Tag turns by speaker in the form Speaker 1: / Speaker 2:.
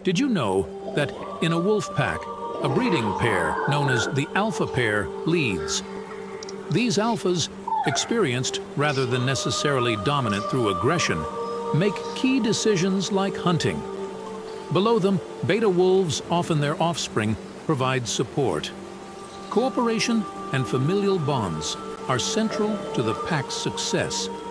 Speaker 1: Did you know that in a wolf pack, a breeding pair known as the alpha pair leads? These alphas, experienced rather than necessarily dominant through aggression, make key decisions like hunting. Below them, beta wolves, often their offspring, provide support. Cooperation and familial bonds are central to the pack's success.